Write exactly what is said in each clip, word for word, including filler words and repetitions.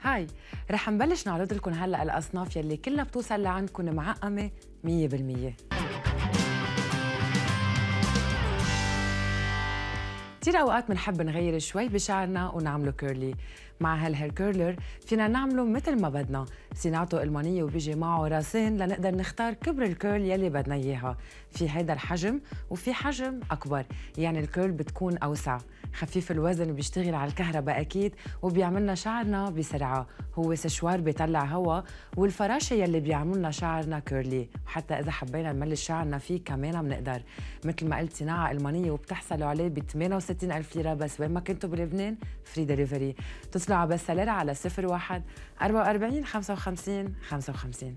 هاي، رح نبلش نعرض لكم هلا الاصناف يلي كلها بتوصل لعندكم معقمه مية بالمية. كتير اوقات بنحب نغير شوي بشعرنا ونعمله كيرلي. مع هالهير كيرلر فينا نعمله مثل ما بدنا، صناعته المانيه وبيجي معه راسين لنقدر نختار كبر الكيرل يلي بدنا اياها. في هيدا الحجم وفي حجم اكبر، يعني الكيرل بتكون اوسع، خفيف الوزن وبيشتغل على الكهرباء اكيد، وبيعملنا شعرنا بسرعه. هو سشوار بيطلع هوا، والفراشه يلي بيعملنا شعرنا كيرلي، وحتى اذا حبينا نملي شعرنا فيه كمان بنقدر. مثل ما قلت صناعه المانيه وبتحصلوا عليه ب ثمانية وستين ألف ليره بس وين ما كنتوا بلبنان، فري دليفري. اتصلوا على بساليرة على صفر واحد أربعة وأربعين خمسة وخمسين خمسة وخمسين.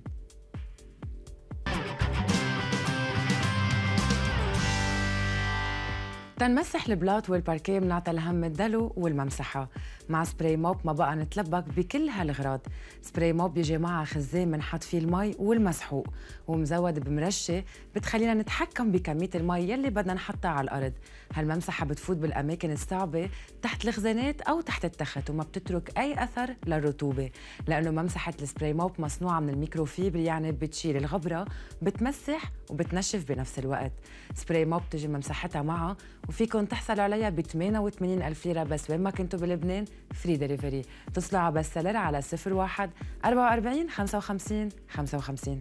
تنمسح البلاط والباركيه بنعطي الهم الدلو والممسحة. مع سبراي موب ما بقى نتلبك بكل هالغراض. سبراي موب بيجي معها خزان منحط فيه المي والمسحوق، ومزود بمرشة بتخلينا نتحكم بكمية المي يلي بدنا نحطها على الأرض. هالممسحة بتفوت بالأماكن الصعبة تحت الخزانات أو تحت التخت، وما بتترك أي أثر للرطوبة، لأنه ممسحة السبراي موب مصنوعة من الميكروفيبر، يعني بتشيل الغبرة، بتمسح وبتنشف بنفس الوقت. سبراي موب تجي ممسحتها معها، وفيكم تحصلوا عليها ب ثمانية وثمانين ألف ليرة بس وين ما كنتوا بلبنان، فري دليفري. اتصلوا على بساليرة على صفر واحد أربعة وأربعين خمسة وخمسين خمسة وخمسين.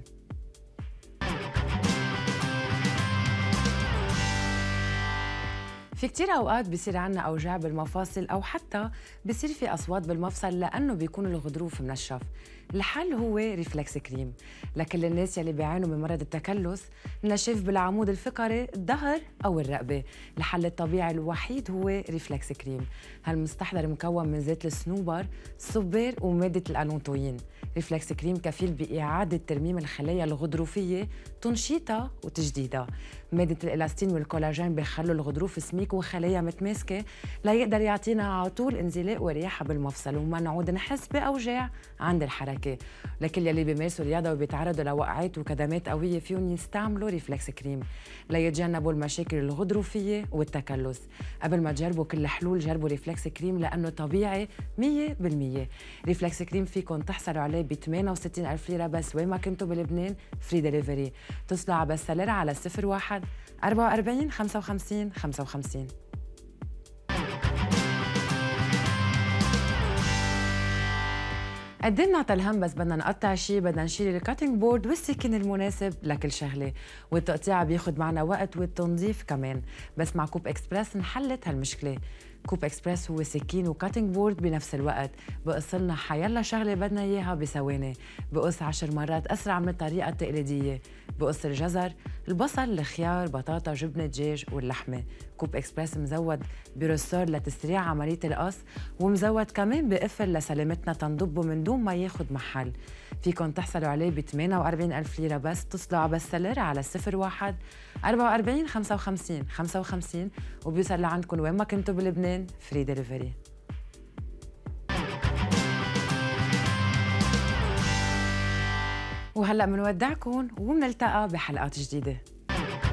في كتير أوقات بيصير عنا أوجاع بالمفاصل، أو حتى بيصير في أصوات بالمفصل لأنه بيكون الغضروف منشف. الحل هو ريفلكس كريم لكل الناس يلي بيعانوا من مرض التكلس، نشف بالعمود الفقري، الظهر أو الرقبة. الحل الطبيعي الوحيد هو ريفلكس كريم. هالمستحضر مكون من زيت الصنوبر، الصبار، ومادة الألونتوين. ريفلكس كريم كفيل بإعادة ترميم الخلايا الغضروفية، تنشيطها وتجديدها. مادة الإلاستين والكولاجين بيخلوا الغضروف سميك وخلايا متماسكة، ليقدر يعطينا على طول انزلاق ورياحة بالمفصل، وما نعود نحس بأوجاع عند الحركة. لكل يلي بيمارسوا رياضة وبيتعرضوا لوقعات وكدمات قوية فيهم يستعملوا ريفلكس كريم ليتجنبوا المشاكل الغضروفية والتكلس. قبل ما تجربوا كل الحلول جربوا ريفلكس كريم لأنه طبيعي مية بالمية. ريفلكس كريم فيكم تحصلوا عليه ب ثمانية وستين ألف ليرة بس وين ما كنتوا بلبنان، فري دليفري. اتصلوا على بساليرة على صفر واحد أربعة وأربعين خمسة وخمسين خمسة وخمسين. قد ايه بنعطي الهم بس بدنا نقطع شيء، بدنا نشيل الكاتنج بورد والسكين المناسب لكل شغله، والتقطيع بياخد معنا وقت والتنظيف كمان. بس مع كوب اكسبرس انحلت هالمشكله. كوب اكسبرس هو سكين وكاتنج بورد بنفس الوقت، بقص لنا حيلا شغله بدنا اياها بثواني، بقص عشر مرات اسرع من الطريقه التقليديه. بقص الجزر، البصل، الخيار، بطاطا، جبنه دجاج واللحمه. كوب اكسبرس مزود برسور لتسريع عمليه القص، ومزود كمان بقفل لسلامتنا تنضبه من دون ما ياخد محل. فيكم تحصلوا عليه ب ثمانية وأربعين ألف ليرة بس. اتصلوا على بساليرة على صفر واحد أربعة وأربعين خمسة وخمسين خمسة وخمسين، وبيوصل لعندكم وين ما كنتوا بلبنان، فري دليفري. وهلأ منودعكم ومنلتقى بحلقات جديدة.